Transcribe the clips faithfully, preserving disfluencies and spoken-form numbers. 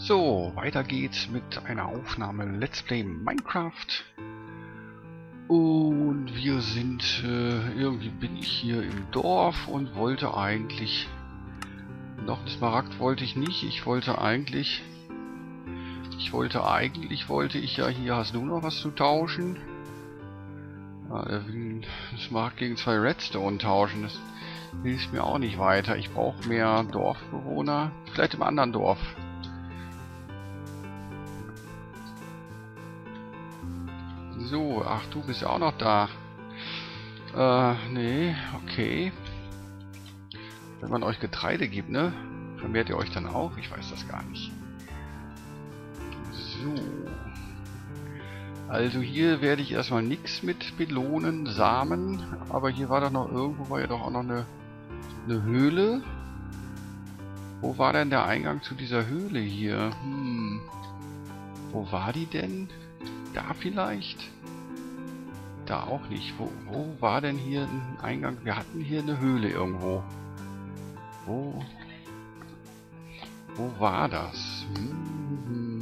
So, weiter geht's mit einer Aufnahme Let's Play Minecraft. Und wir sind, äh, irgendwie bin ich hier im Dorf und wollte eigentlich, noch einen Smaragd wollte ich nicht, ich wollte eigentlich, ich wollte eigentlich, wollte ich ja, hier hast du noch was zu tauschen. Ja, er will einen Smaragd gegen zwei Redstone tauschen, das hilft mir auch nicht weiter. Ich brauche mehr Dorfbewohner, vielleicht im anderen Dorf. So, ach, du bist ja auch noch da. Äh, nee, okay. Wenn man euch Getreide gibt, ne? Vermehrt ihr euch dann auch? Ich weiß das gar nicht. So. Also hier werde ich erstmal nichts mit belohnen, Samen. Aber hier war doch noch irgendwo, war ja doch auch noch eine, eine Höhle. Wo war denn der Eingang zu dieser Höhle hier? Hm. Wo war die denn? Da vielleicht? Da auch nicht. Wo, wo war denn hier ein Eingang? Wir hatten hier eine Höhle irgendwo. Wo? Wo war das? Hm.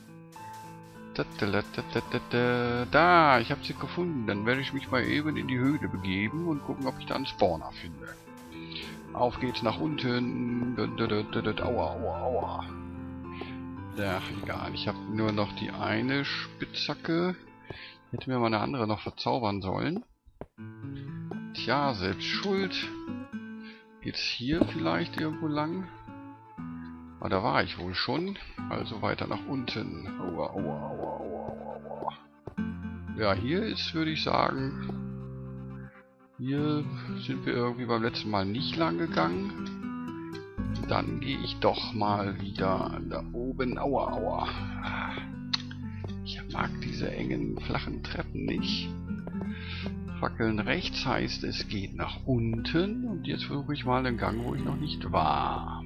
Da, ich habe sie gefunden. Dann werde ich mich mal eben in die Höhle begeben und gucken, ob ich da einen Spawner finde. Auf geht's nach unten. Aua, aua, aua. Ja, egal. Ich habe nur noch die eine Spitzhacke. Hätte mir mal eine andere noch verzaubern sollen. Tja, selbst schuld. Geht's hier vielleicht irgendwo lang? Ah, da war ich wohl schon. Also weiter nach unten. Aua, aua, aua, aua, aua. Ja, hier ist, würde ich sagen... Hier sind wir irgendwie beim letzten Mal nicht lang gegangen. Dann gehe ich doch mal wieder da oben. Aua, aua. Ich mag diese engen, flachen Treppen nicht. Fackeln rechts heißt, es geht nach unten. Und jetzt versuche ich mal einen Gang, wo ich noch nicht war.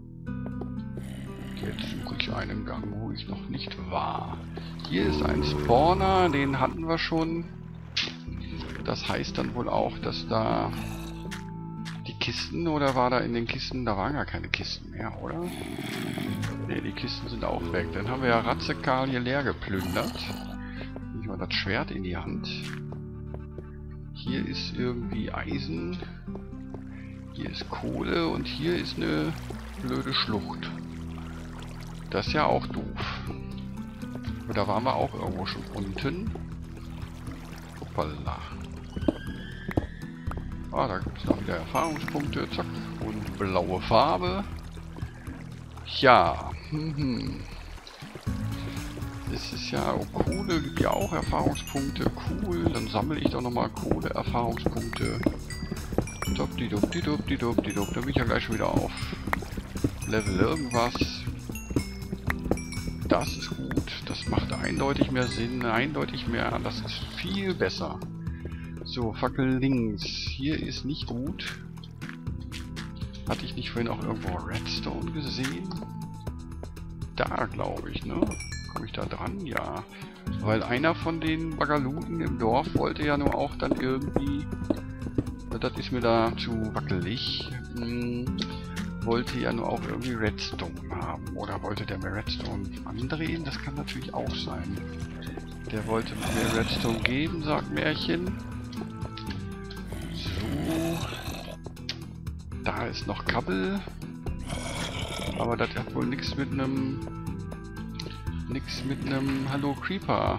Jetzt suche ich einen Gang, wo ich noch nicht war. Hier ist ein Spawner, den hatten wir schon. Das heißt dann wohl auch, dass da... Die Kisten, oder war da in den Kisten, da waren ja keine Kisten mehr, oder? Ne, die Kisten sind auch weg. Dann haben wir ja Ratzekal hier leer geplündert. Nehmen wir das Schwert in die Hand. Hier ist irgendwie Eisen. Hier ist Kohle und hier ist eine blöde Schlucht. Das ist ja auch doof. Aber da waren wir auch irgendwo schon unten. Hoppala. Ah, da gibt es noch wieder Erfahrungspunkte. Zack. Und blaue Farbe. Ja. Mhm. Das ist ja... Oh, Kohle gibt ja auch Erfahrungspunkte. Cool. Dann sammle ich doch nochmal Kohle-Erfahrungspunkte. Dopdidup-didup-didup-didup. Da bin ich ja gleich schon wieder auf Level irgendwas. Das ist gut. Das macht eindeutig mehr Sinn. Eindeutig mehr. Das ist viel besser. So, Fackel links. Hier ist nicht gut. Hatte ich nicht vorhin auch irgendwo Redstone gesehen? Da, glaube ich, ne? Komme ich da dran? Ja. Weil einer von den Bagaluten im Dorf wollte ja nur auch dann irgendwie... Das ist mir da zu wackelig. Hm, wollte ja nur auch irgendwie Redstone haben. Oder wollte der mir Redstone andrehen? Das kann natürlich auch sein. Der wollte mir Redstone geben, sagt Märchen. Da ist noch Kabel. Aber das hat wohl nichts mit einem... Nichts mit einem... Hallo Creeper.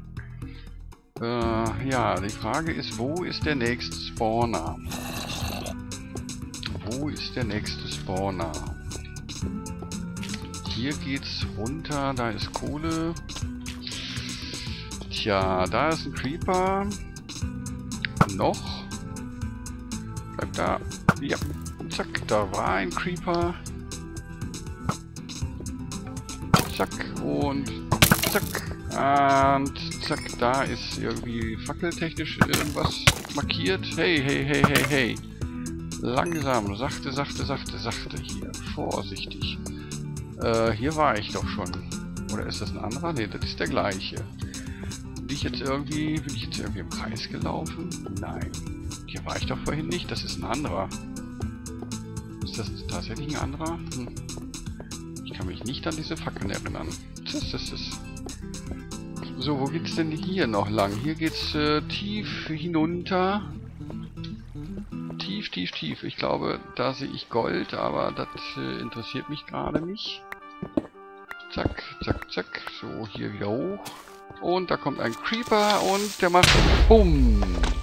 Äh, ja, die Frage ist, wo ist der nächste Spawner? Wo ist der nächste Spawner? Hier geht's runter, da ist Kohle. Tja, da ist ein Creeper. Noch. Bleib da. Ja. Zack, da war ein Creeper. Zack und zack. Und zack, da ist irgendwie fackeltechnisch irgendwas markiert. Hey, hey, hey, hey, hey. Langsam, sachte, sachte, sachte, sachte hier. Vorsichtig. Äh, hier war ich doch schon. Oder ist das ein anderer? Ne, das ist der gleiche. Bin ich jetzt irgendwie, bin ich jetzt irgendwie im Kreis gelaufen? Nein. Hier war ich doch vorhin nicht. Das ist ein anderer. Ist das tatsächlich ein anderer? Hm. Ich Ich kann mich nicht an diese Fackeln erinnern. Das, das, das. So, wo geht's denn hier noch lang? Hier geht's äh, tief hinunter. Tief, tief, tief. Ich glaube, da sehe ich Gold, aber das äh, interessiert mich gerade nicht. Zack, zack, zack. So, hier wieder hoch. Und da kommt ein Creeper und der macht BUM!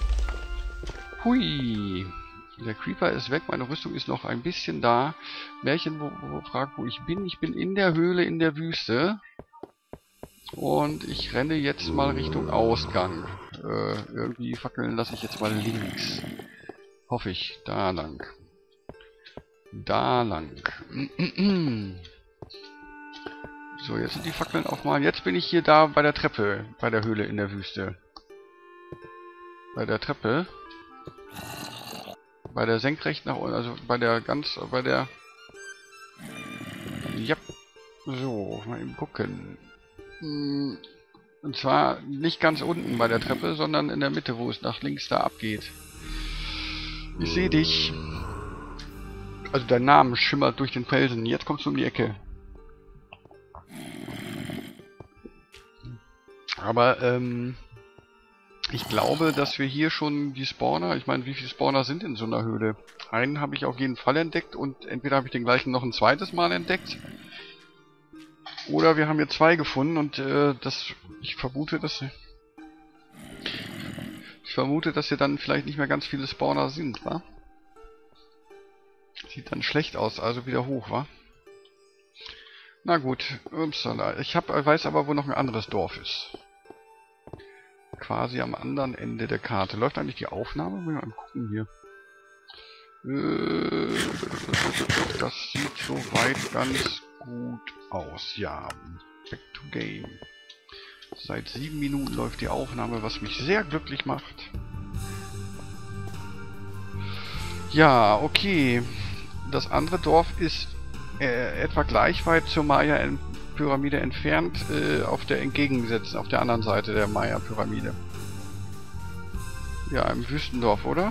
Hui! Der Creeper ist weg, meine Rüstung ist noch ein bisschen da. Märchen, wo, wo fragt, wo ich bin. Ich bin in der Höhle in der Wüste. Und ich renne jetzt mal Richtung Ausgang. Äh, irgendwie fackeln lasse ich jetzt mal links. Hoffe ich. Da lang. Da lang. So, jetzt sind die Fackeln auch mal. Jetzt bin ich hier da bei der Treppe. Bei der Höhle in der Wüste. Bei der Treppe. Bei der senkrecht nach unten, also bei der ganz, bei der... Ja. So, mal eben gucken. Und zwar nicht ganz unten bei der Treppe, sondern in der Mitte, wo es nach links da abgeht. Ich sehe dich. Also dein Name schimmert durch den Felsen. Jetzt kommst du um die Ecke. Aber, ähm... ich glaube, dass wir hier schon die Spawner, ich meine, wie viele Spawner sind in so einer Höhle? Einen habe ich auf jeden Fall entdeckt und entweder habe ich den gleichen noch ein zweites Mal entdeckt. Oder wir haben hier zwei gefunden und äh, das, ich vermute, dass ich vermute, dass hier dann vielleicht nicht mehr ganz viele Spawner sind, wa? Sieht dann schlecht aus, also wieder hoch, wa? Na gut, upsala. Ich hab, weiß aber, wo noch ein anderes Dorf ist. Quasi am anderen Ende der Karte. Läuft eigentlich die Aufnahme? Mal gucken hier. Äh, das sieht soweit ganz gut aus. Ja, back to game. Seit sieben Minuten läuft die Aufnahme, was mich sehr glücklich macht. Ja, okay. Das andere Dorf ist äh, etwa gleich weit zur Maya-Pyramide entfernt, äh, auf der entgegengesetzten, auf der anderen Seite der Maya-Pyramide. Ja, im Wüstendorf, oder?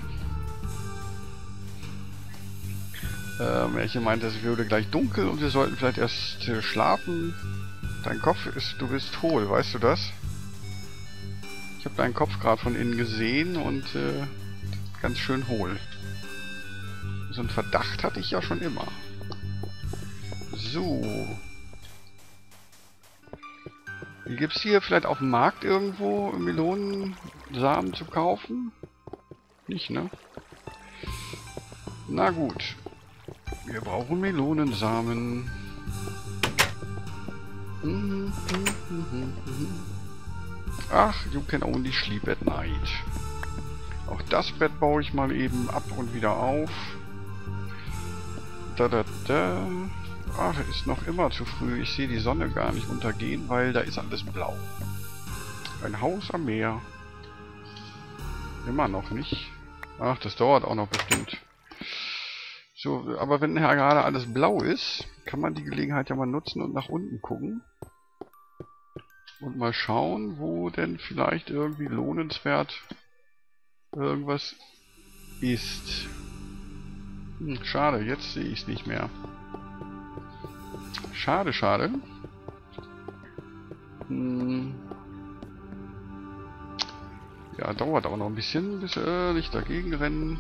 Äh, Märchen meinte, es würde gleich dunkel und wir sollten vielleicht erst äh, schlafen. Dein Kopf ist, du bist hohl, weißt du das? Ich habe deinen Kopf gerade von innen gesehen und äh, ganz schön hohl. So einen Verdacht hatte ich ja schon immer. So. Gibt es hier vielleicht auf dem Markt irgendwo Melonensamen zu kaufen? Nicht, ne? Na gut. Wir brauchen Melonensamen. Ach, you can only sleep at night. Auch das Brett baue ich mal eben ab und wieder auf. Da, da, da. Ach, ist noch immer zu früh. Ich sehe die Sonne gar nicht untergehen, weil da ist alles blau. Ein Haus am Meer. Immer noch nicht. Ach, das dauert auch noch bestimmt. So, aber wenn ja gerade alles blau ist, kann man die Gelegenheit ja mal nutzen und nach unten gucken. Und mal schauen, wo denn vielleicht irgendwie lohnenswert irgendwas ist. Hm, schade, jetzt sehe ich es nicht mehr. Schade, schade. Hm. Ja, dauert auch noch ein bisschen, bis äh, ich dagegen rennen.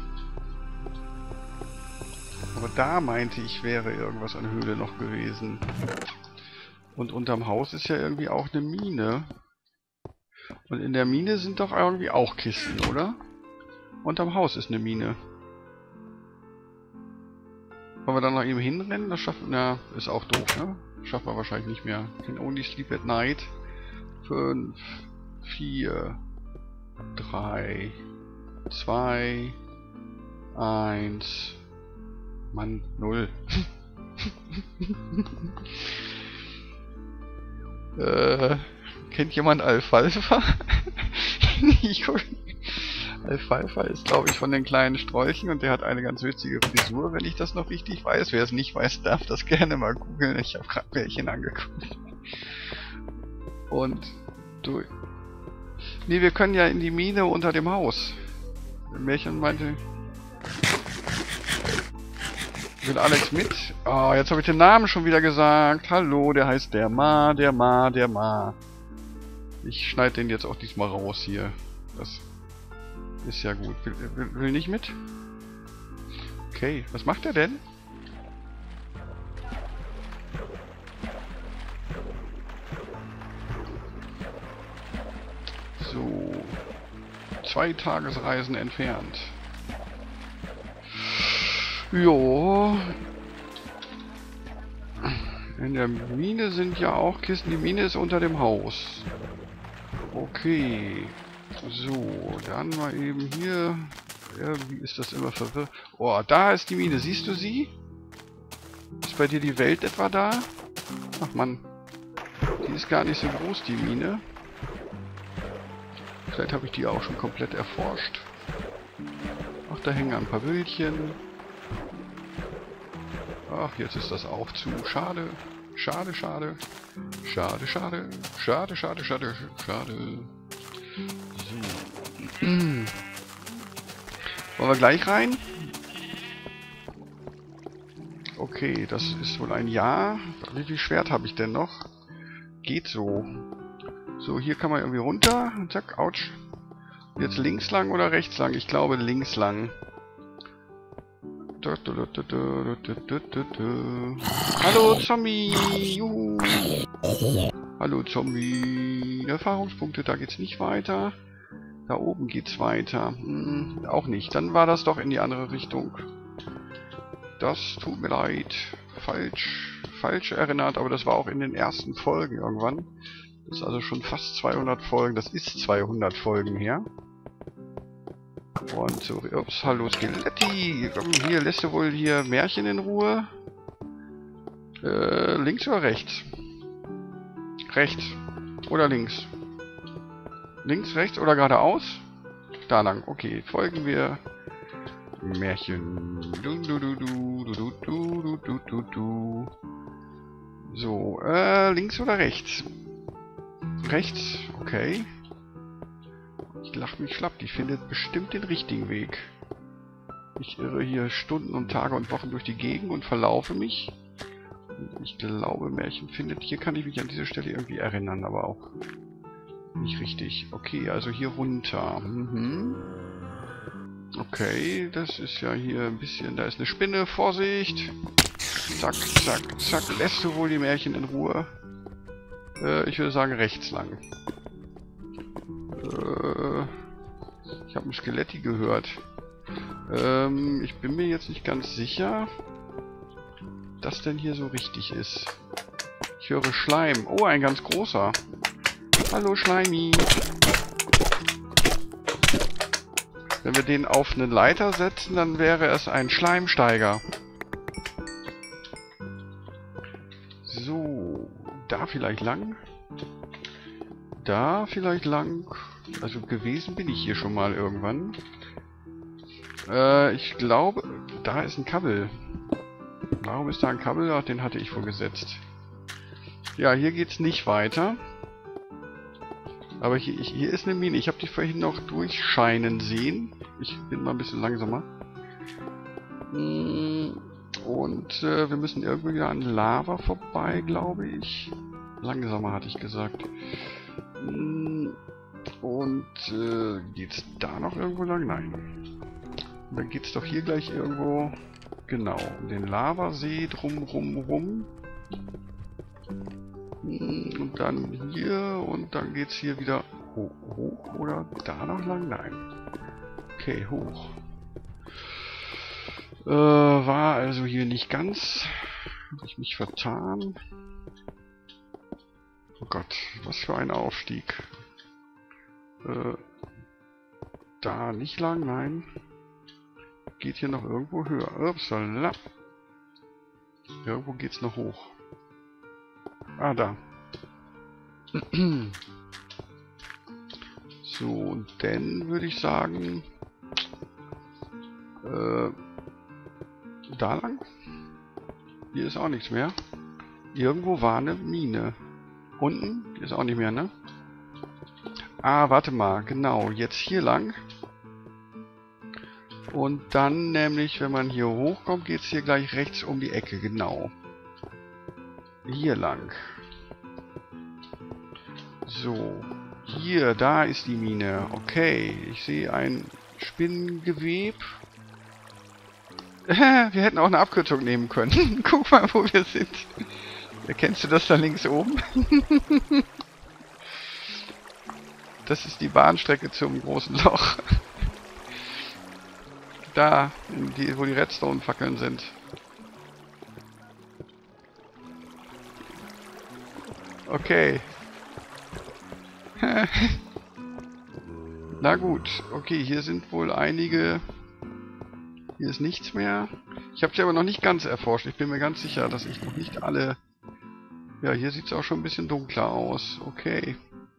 Aber da meinte ich, wäre irgendwas an Höhle noch gewesen. Und unterm Haus ist ja irgendwie auch eine Mine. Und in der Mine sind doch irgendwie auch Kisten, oder? Unterm Haus ist eine Mine. Wollen wir dann noch eben hinrennen? Das schaffen wir... Ja, ist auch doof, ne? Schaffen wir wahrscheinlich nicht mehr. Can only sleep at night. Fünf, vier, drei, zwei, eins... Mann, null. äh, kennt jemand Alfalfa? Ich guck. Alfalfa ist, glaube ich, von den kleinen Strolchen und der hat eine ganz witzige Frisur, wenn ich das noch richtig weiß. Wer es nicht weiß, darf das gerne mal googeln. Ich habe gerade Märchen angeguckt. Und du... Nee, wir können ja in die Mine unter dem Haus. Märchen meinte... Will Alex mit? Oh, jetzt habe ich den Namen schon wieder gesagt. Hallo, der heißt der Ma, der Ma, der Ma. Ich schneide den jetzt auch diesmal raus hier. Das ist ja gut. Will, will, will nicht mit? Okay, was macht er denn? So. Zwei Tagesreisen entfernt. Jo. In der Mine sind ja auch Kisten. Die Mine ist unter dem Haus. Okay. So, dann mal eben hier. Irgendwie ist das immer verwirrt. Oh, da ist die Mine. Siehst du sie? Ist bei dir die Welt etwa da? Ach Mann. Die ist gar nicht so groß, die Mine. Vielleicht habe ich die auch schon komplett erforscht. Ach, da hängen ein paar Bildchen. Ach, jetzt ist das auch zu. Schade. Schade, schade. Schade, schade. Schade, schade, schade, schade. So. Wollen wir gleich rein? Okay, das ist wohl ein Ja. Wie viel Schwert habe ich denn noch? Geht so. So, hier kann man irgendwie runter. Zack, ouch. Jetzt links lang oder rechts lang? Ich glaube links lang. Hallo Zombie! Juhu. Hallo Zombie! Erfahrungspunkte, da geht's nicht weiter. Da oben geht's weiter. Hm, auch nicht. Dann war das doch in die andere Richtung. Das tut mir leid. Falsch. Falsch erinnert, aber das war auch in den ersten Folgen irgendwann. Das ist also schon fast zweihundert Folgen. Das ist zweihundert Folgen her. Und so, ups, hallo Skeletti. Komm, hier, lässt du wohl hier Märchen in Ruhe? Äh, links oder rechts? Rechts. Oder links? Links, rechts oder geradeaus? Da lang, okay. Folgen wir Märchen. Du, du, du, du, du, du, du, du, du, du. So, äh, links oder rechts? Rechts, okay. Ich lach mich schlapp, die findet bestimmt den richtigen Weg. Ich irre hier Stunden und Tage und Wochen durch die Gegend und verlaufe mich. Und ich glaube, Märchen findet... Hier kann ich mich an dieser Stelle irgendwie erinnern, aber auch nicht richtig. Okay, also hier runter. Mhm. Okay, das ist ja hier ein bisschen... Da ist eine Spinne, Vorsicht! Zack, zack, zack. Lässt du wohl die Märchen in Ruhe? Äh, ich würde sagen rechts lang. Äh, ich habe ein Skeletti gehört. Ähm, ich bin mir jetzt nicht ganz sicher, dass denn hier so richtig ist. Ich höre Schleim. Oh, ein ganz großer. Hallo, Schleimi. Wenn wir den auf eine Leiter setzen, dann wäre es ein Schleimsteiger. So, da vielleicht lang. Da vielleicht lang. Also gewesen bin ich hier schon mal irgendwann. Äh, ich glaube, da ist ein Kabel. Warum ist da ein Kabel? Ach, den hatte ich wohl gesetzt. Ja, hier geht's nicht weiter. Aber hier, hier ist eine Mine. Ich habe die vorhin noch durchscheinen sehen. Ich bin mal ein bisschen langsamer. Und äh, wir müssen irgendwie an Lava vorbei, glaube ich. Langsamer hatte ich gesagt. Und äh, geht's da noch irgendwo lang? Nein. Und dann geht's doch hier gleich irgendwo, genau, um den Lavasee drum rum rum. Und dann hier und dann geht's hier wieder hoch, hoch oder da noch lang? Nein. Okay, hoch. Äh, war also hier nicht ganz. Habe ich mich vertan. Oh Gott, was für ein Aufstieg. Äh, da nicht lang, nein. Geht hier noch irgendwo höher. Upsala. Irgendwo geht's noch hoch. Ah, da. So, und dann würde ich sagen... Äh, da lang? Hier ist auch nichts mehr. Irgendwo war eine Mine. Unten? Hier ist auch nicht mehr, ne? Ah, warte mal. Genau. Jetzt hier lang. Und dann nämlich, wenn man hier hochkommt, geht es hier gleich rechts um die Ecke, genau. Hier lang. So. Hier, da ist die Mine. Okay, ich sehe ein Spinnengeweb. Wir hätten auch eine Abkürzung nehmen können. Guck mal, wo wir sind. Erkennst du das da links oben? Das ist die Bahnstrecke zum großen Loch. Da, die, wo die Redstone-Fackeln sind. Okay. Na gut. Okay, hier sind wohl einige... Hier ist nichts mehr. Ich habe sie aber noch nicht ganz erforscht. Ich bin mir ganz sicher, dass ich noch nicht alle... Ja, hier sieht es auch schon ein bisschen dunkler aus. Okay.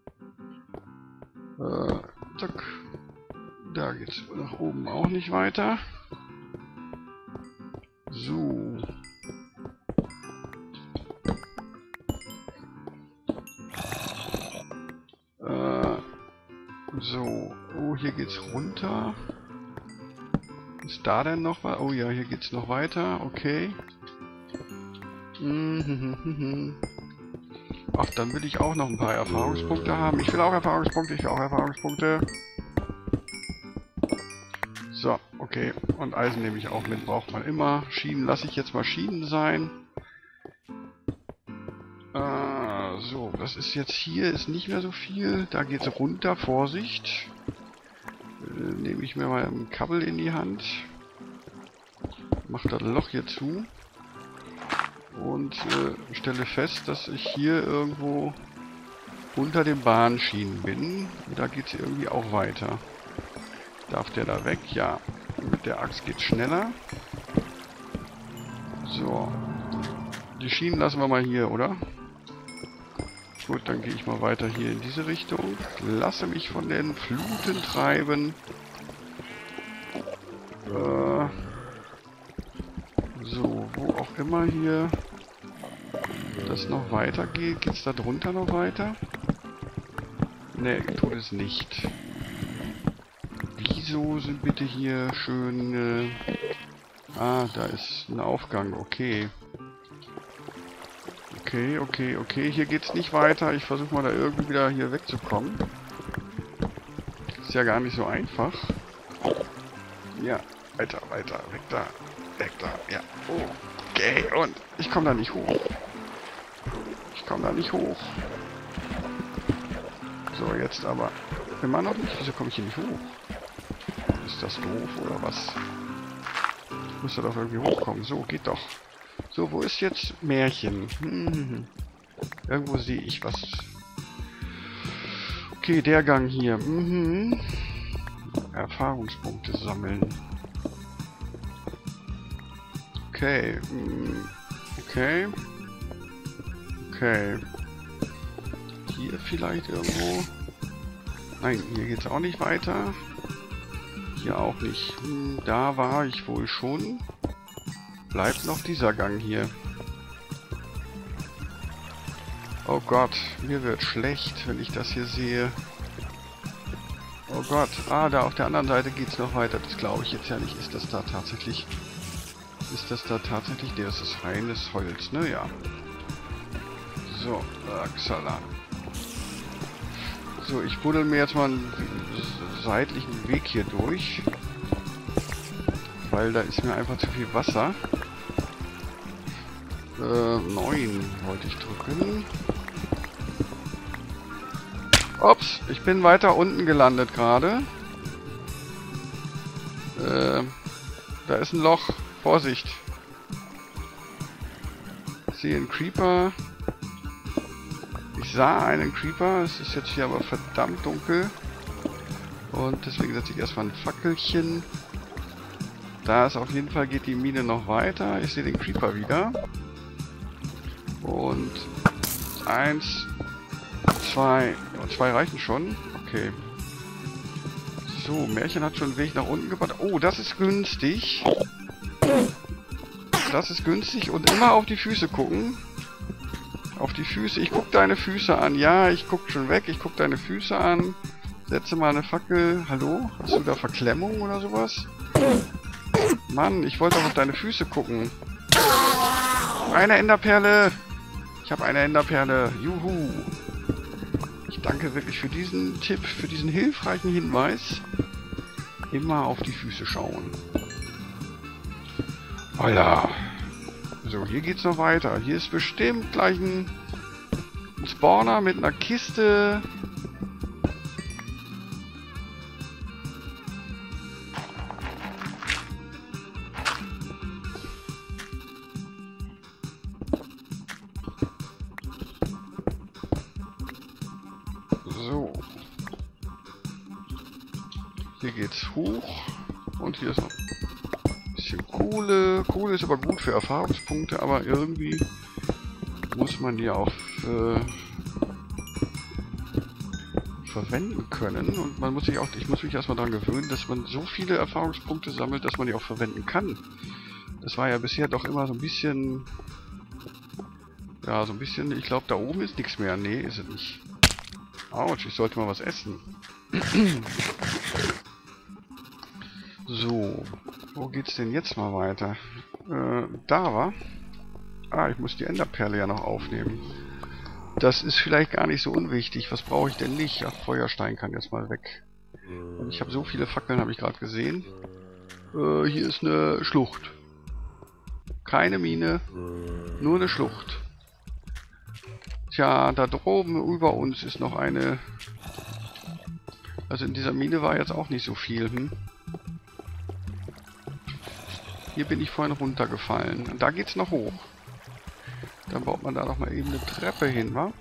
Äh, zack. Da geht's nach oben auch nicht weiter. So. Äh, so. Oh, hier geht's runter. Ist da denn noch was? Oh ja, hier geht's noch weiter. Okay. Ach, dann will ich auch noch ein paar Erfahrungspunkte haben. Ich will auch Erfahrungspunkte, ich will auch Erfahrungspunkte. So, okay. Und Eisen nehme ich auch mit, braucht man immer. Schienen lasse ich jetzt mal Schienen sein. Äh, so, das ist jetzt hier, ist nicht mehr so viel. Da geht es runter, Vorsicht. Äh, nehme ich mir mal ein Kabel in die Hand. Mache das Loch hier zu. Und äh, stelle fest, dass ich hier irgendwo unter den Bahnschienen bin. Da geht es irgendwie auch weiter. Darf der da weg? Ja. Mit der Axt geht es schneller. So. Die Schienen lassen wir mal hier, oder? Gut, dann gehe ich mal weiter hier in diese Richtung. Lasse mich von den Fluten treiben. Äh, so, wo auch immer hier das noch weiter geht. Geht es da drunter noch weiter? Ne, tut es nicht. Wieso sind bitte hier schön... Äh ah, da ist ein Aufgang. Okay. Okay, okay, okay. Hier geht's nicht weiter. Ich versuche mal da irgendwie wieder hier wegzukommen. Ist ja gar nicht so einfach. Ja, weiter, weiter. Weg da. Weg da. Ja. Okay, und ich komme da nicht hoch. Ich komme da nicht hoch. So, jetzt aber immer noch nicht. Wieso komme ich hier nicht hoch? Ist das doof oder was? Ich muss da doch irgendwie hochkommen. So, geht doch. So, wo ist jetzt Märchen? Hm. Irgendwo sehe ich was. Okay, der Gang hier. Mhm. Erfahrungspunkte sammeln. Okay. Okay. Okay. Hier vielleicht irgendwo. Nein, hier geht es auch nicht weiter. Hier auch nicht. Hm, da war ich wohl schon. Bleibt noch dieser Gang hier. Oh Gott, mir wird schlecht, wenn ich das hier sehe. Oh Gott. Ah, da auf der anderen Seite geht es noch weiter. Das glaube ich jetzt ja nicht. Ist das da tatsächlich... Ist das da tatsächlich... Der ist das reines Holz, ne? Ja. So, Axala. So, ich buddel mir jetzt mal einen seitlichen Weg hier durch. Weil da ist mir einfach zu viel Wasser. Äh, neun wollte ich drücken. Ups, ich bin weiter unten gelandet gerade. Äh, da ist ein Loch. Vorsicht. Ich sehe einen Creeper. Ich sah einen Creeper. Es ist jetzt hier aber verdammt dunkel. Und deswegen setze ich erstmal ein Fackelchen. Da ist auf jeden Fall, geht die Mine noch weiter. Ich sehe den Creeper wieder. Und eins, zwei, oh, zwei reichen schon. Okay. So, Märchen hat schon einen Weg nach unten gebaut. Oh, das ist günstig. Das ist günstig und immer auf die Füße gucken. Auf die Füße. Ich gucke deine Füße an. Ja, ich gucke schon weg. Ich gucke deine Füße an. Setze mal eine Fackel. Hallo? Hast du da Verklemmung oder sowas? Mann, ich wollte doch auf deine Füße gucken. Eine Enderperle. Ich habe eine Enderperle. Juhu. Ich danke wirklich für diesen Tipp, für diesen hilfreichen Hinweis. Immer auf die Füße schauen. Oh ja. So, hier geht's noch weiter. Hier ist bestimmt gleich ein Spawner mit einer Kiste. So. Hier geht's hoch. Und hier ist noch ein bisschen Kohle. Kohle ist aber gut für Erfahrungspunkte, aber irgendwie muss man die auch äh, verwenden können. Und man muss sich auch, ich muss mich erstmal daran gewöhnen, dass man so viele Erfahrungspunkte sammelt, dass man die auch verwenden kann. Das war ja bisher doch immer so ein bisschen... Ja, so ein bisschen... Ich glaube, da oben ist nichts mehr. Nee, ist es nicht. Autsch, ich sollte mal was essen. So, wo geht's denn jetzt mal weiter? Äh, da war. Ah, ich muss die Enderperle ja noch aufnehmen. Das ist vielleicht gar nicht so unwichtig. Was brauche ich denn nicht? Ach, Feuerstein kann jetzt mal weg. Und ich habe so viele Fackeln, habe ich gerade gesehen. Äh, hier ist eine Schlucht. Keine Mine, nur eine Schlucht. Tja, da droben über uns ist noch eine... Also in dieser Mine war jetzt auch nicht so viel, hm? Hier bin ich vorhin runtergefallen. Und da geht's noch hoch. Dann baut man da noch mal eben eine Treppe hin, wa?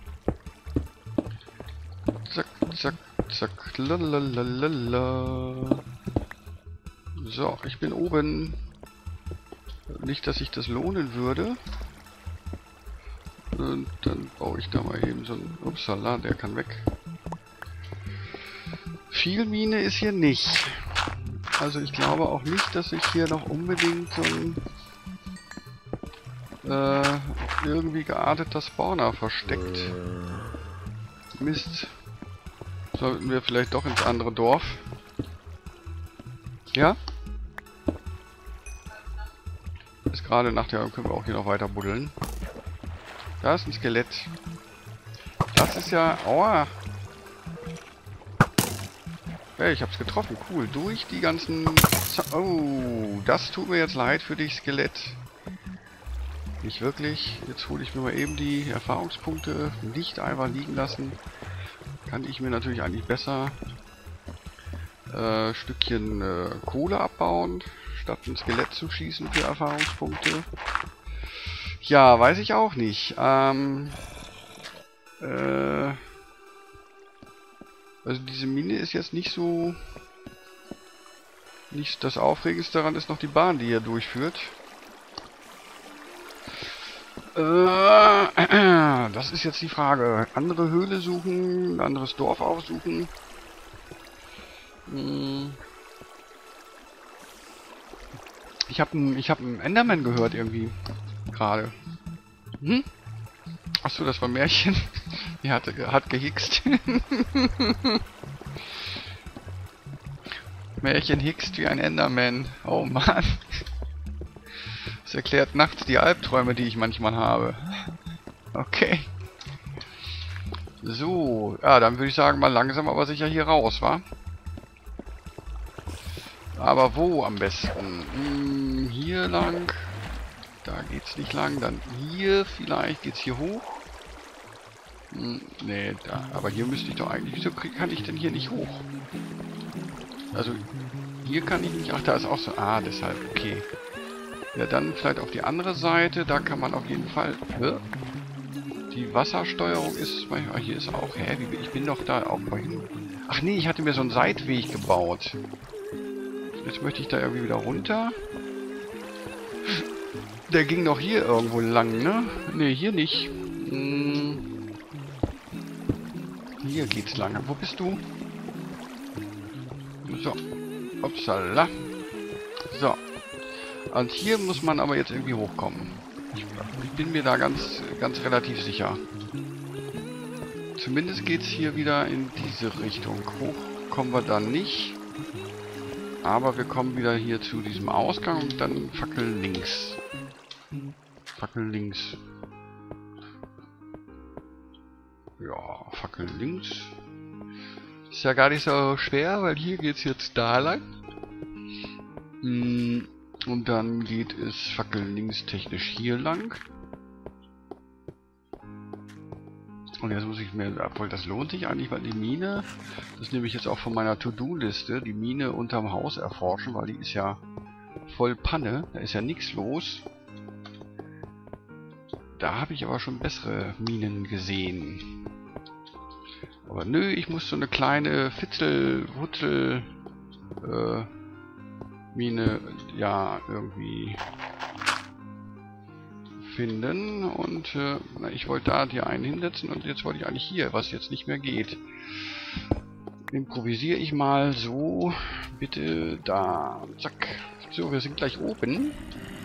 Zack, zack, zack. Lalalala. So, ich bin oben. Nicht, dass sich das lohnen würde. Und dann baue ich da mal eben so ein... Upsala, der kann weg. Viel Mine ist hier nicht. Also ich glaube auch nicht, dass sich hier noch unbedingt so ein äh, irgendwie gearteter Spawner versteckt. Mist. Sollten wir vielleicht doch ins andere Dorf. Ja? Ist gerade nach der... Können wir auch hier noch weiter buddeln. Da ist ein Skelett. Das ist ja... Aua! Hey, ich hab's getroffen. Cool. Durch die ganzen... Oh, das tut mir jetzt leid für dich, Skelett. Nicht wirklich. Jetzt hole ich mir mal eben die Erfahrungspunkte. Nicht einfach liegen lassen. Kann ich mir natürlich eigentlich besser äh, Stückchen äh, Kohle abbauen, statt ein Skelett zu schießen für Erfahrungspunkte. Ja, weiß ich auch nicht. Ähm, äh, also diese Mine ist jetzt nicht so... Nicht das Aufregendste daran ist noch die Bahn, die hier durchführt. Äh, das ist jetzt die Frage. Andere Höhle suchen, ein anderes Dorf aufsuchen. Hm. Ich habe einen ich hab einen Enderman gehört irgendwie. Gerade. Hm? Achso, das war Märchen. Die hat, hat gehickst. Märchen hickst wie ein Enderman. Oh Mann. Das erklärt nachts die Albträume, die ich manchmal habe. Okay. So, ja, dann würde ich sagen, mal langsam aber sicher hier raus, wa? Aber wo am besten? Hm, hier lang. Da geht's nicht lang. Dann hier vielleicht. Geht's hier hoch? Hm, nee, da. Aber hier müsste ich doch eigentlich... Wieso kann ich denn hier nicht hoch? Also, hier kann ich nicht... Ach, da ist auch so... Ah, deshalb, okay. Ja, dann vielleicht auf die andere Seite. Da kann man auf jeden Fall... Hä? Die Wassersteuerung ist... Ah, hier ist auch... Hä? Ich bin doch da auch vorhin... Ach nee, ich hatte mir so einen Seitweg gebaut. Jetzt möchte ich da irgendwie wieder runter. Der ging doch hier irgendwo lang, ne? Ne, hier nicht. Hm. Hier geht's lang. Wo bist du? So. Upsala. So. Und hier muss man aber jetzt irgendwie hochkommen. Ich, ich bin mir da ganz, ganz relativ sicher. Zumindest geht's hier wieder in diese Richtung. Hoch kommen wir dann nicht. Aber wir kommen wieder hier zu diesem Ausgang und dann Fackel links. Fackel links. Ja, Fackel links. Ist ja gar nicht so schwer, weil hier geht es jetzt da lang. Und dann geht es Fackel links technisch hier lang. Und jetzt muss ich mir, obwohl das lohnt sich eigentlich, weil die Mine, das nehme ich jetzt auch von meiner To-Do-Liste, die Mine unterm Haus erforschen, weil die ist ja voll Panne, da ist ja nichts los. Da habe ich aber schon bessere Minen gesehen. Aber nö, ich muss so eine kleine Fitzel, Wutzel, äh, Mine, ja, irgendwie finden. Und äh, na, ich wollte da die einen hinsetzen und jetzt wollte ich eigentlich hier, was jetzt nicht mehr geht. Improvisiere ich mal so, bitte da, zack. So, wir sind gleich oben.